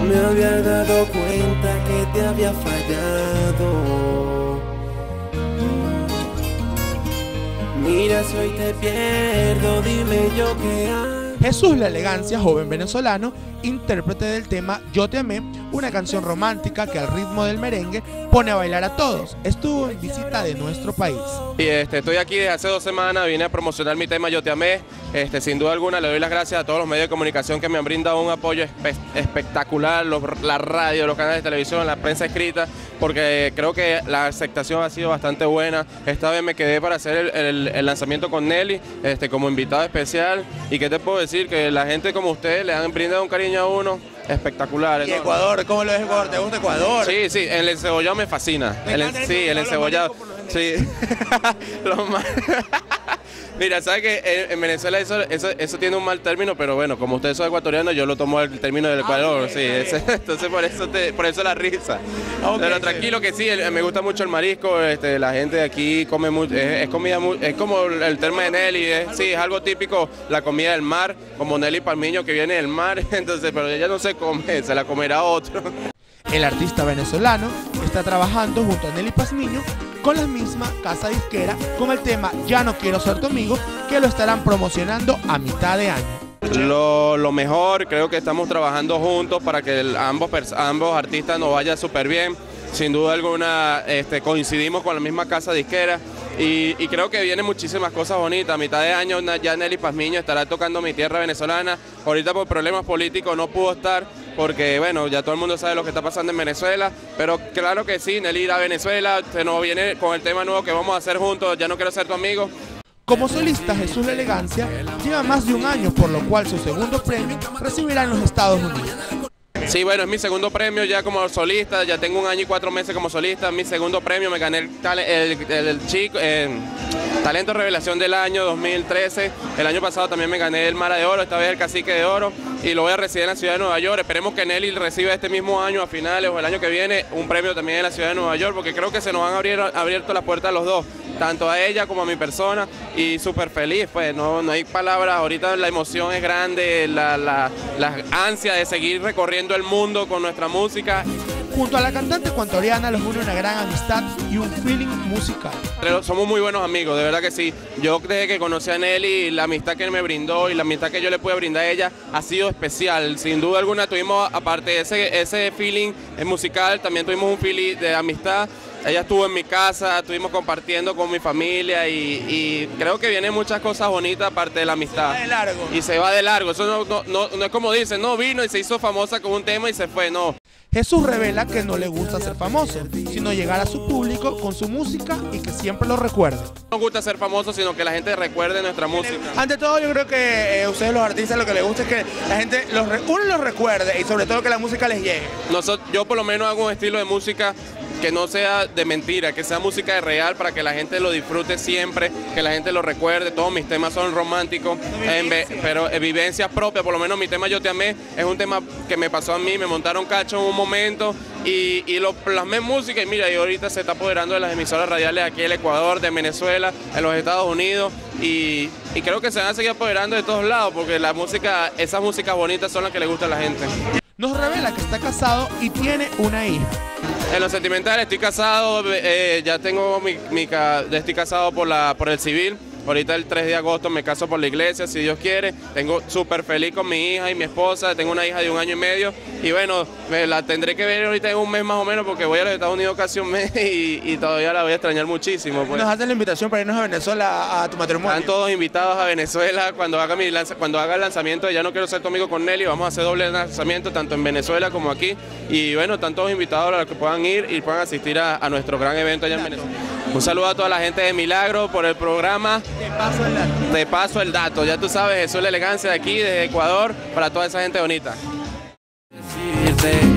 me había dado cuenta que te había fallado. Mira, si hoy te pierdo, dime yo qué hago. Jesús La Elegancia, joven venezolano, intérprete del tema Yo Te Amé, una canción romántica que al ritmo del merengue pone a bailar a todos. Estuvo en visita de nuestro país. Y estoy aquí desde hace 2 semanas, vine a promocionar mi tema Yo Te Amé. Sin duda alguna le doy las gracias a todos los medios de comunicación que me han brindado un apoyo espectacular, la radio, los canales de televisión, la prensa escrita, porque creo que la aceptación ha sido bastante buena. Esta vez me quedé para hacer el lanzamiento con Nelly, como invitado especial. ¿Y qué te puedo decir? Que la gente como ustedes le han brindado un cariño a uno espectacular. ¿Y Ecuador? ¿Cómo lo ves Ecuador? ¿Te gusta Ecuador? Sí, sí, el encebollado me fascina. Sí, el encebollado. Sí. Lo más... Mira, ¿sabes que en Venezuela eso tiene un mal término? Pero bueno, como ustedes son ecuatorianos, yo lo tomo el término del Ecuador, sí. Entonces por eso la risa. Okay, pero tranquilo que sí, me gusta mucho el marisco, la gente de aquí come mucho, es comida es como el termo de Nelly, sí, es algo típico, la comida del mar, como Nelly Palmiño que viene del mar, entonces, pero ella no se come, se la comerá otro. El artista venezolano está trabajando junto a Nelly Pazmiño con la misma casa disquera con el tema Ya No Quiero Ser Tu Amigo, que lo estarán promocionando a mitad de año. Lo mejor, creo que estamos trabajando juntos para que ambos artistas nos vaya súper bien. Sin duda alguna coincidimos con la misma casa disquera y creo que vienen muchísimas cosas bonitas. A mitad de año ya Nelly Pazmiño estará tocando mi tierra venezolana. Ahorita por problemas políticos no pudo estar porque bueno, ya todo el mundo sabe lo que está pasando en Venezuela, pero claro que sí, Nelly irá a Venezuela, se nos viene con el tema nuevo que vamos a hacer juntos, Ya No Quiero Ser Tu Amigo. Como solista, Jesús La Elegancia lleva más de un año, por lo cual su segundo premio recibirá en los Estados Unidos. Sí, bueno, es mi segundo premio ya como solista, ya tengo 1 año y 4 meses como solista, mi segundo premio, me gané el Talento Revelación del año 2013, el año pasado también me gané el Mara de Oro, esta vez el Cacique de Oro y lo voy a recibir en la ciudad de Nueva York. Esperemos que Nelly reciba este mismo año a finales o el año que viene un premio también en la ciudad de Nueva York, porque creo que se nos han abierto las puertas a los dos, tanto a ella como a mi persona, y súper feliz, pues no hay palabras, ahorita la emoción es grande, la ansia de seguir recorriendo el mundo con nuestra música. Junto a la cantante ecuatoriana los une una gran amistad y un feeling musical. Somos muy buenos amigos, de verdad que sí. Yo desde que conocí a Nelly, la amistad que él me brindó y la amistad que yo le pude brindar a ella ha sido especial. Sin duda alguna tuvimos, aparte de ese feeling musical, también tuvimos un feeling de amistad. Ella estuvo en mi casa, estuvimos compartiendo con mi familia y creo que vienen muchas cosas bonitas aparte de la amistad. Se va de largo. Y se va de largo. Eso no es como dicen, no vino y se hizo famosa con un tema y se fue, no. Jesús revela que no le gusta ser famoso, sino llegar a su público con su música y que siempre lo recuerde. No nos gusta ser famoso, sino que la gente recuerde nuestra música. Ante todo, yo creo que ustedes los artistas lo que les gusta es que la gente uno los recuerde y sobre todo que la música les llegue. Yo por lo menos hago un estilo de música que no sea de mentira, que sea música de real para que la gente lo disfrute siempre, que la gente lo recuerde. Todos mis temas son románticos, pero vivencias propias. Por lo menos mi tema Yo Te Amé es un tema que me pasó a mí, me montaron cacho en un momento y lo plasmé en música y mira, y ahorita se está apoderando de las emisoras radiales aquí en el Ecuador, de Venezuela, en los Estados Unidos y creo que se van a seguir apoderando de todos lados porque esas músicas bonitas son las que le gustan a la gente. Nos revela que está casado y tiene una hija. En lo sentimental estoy casado, ya tengo estoy casado por el civil. Ahorita el 3 de agosto me caso por la iglesia, si Dios quiere. Tengo súper feliz con mi hija y mi esposa. Tengo una hija de 1 año y medio. Y bueno, me la tendré que ver ahorita en 1 mes más o menos porque voy a los Estados Unidos casi 1 mes y todavía la voy a extrañar muchísimo. Pues. ¿Nos haces la invitación para irnos a Venezuela a tu matrimonio? Están todos invitados a Venezuela cuando haga el lanzamiento de Ya No Quiero Ser Tu Amigo con Nelly. Vamos a hacer doble lanzamiento tanto en Venezuela como aquí. Y bueno, están todos invitados a los que puedan ir y puedan asistir a nuestro gran evento allá en Venezuela. Un saludo a toda la gente de Milagro por el programa. Te paso el dato. Ya tú sabes, Jesús La Elegancia de aquí, desde Ecuador, para toda esa gente bonita.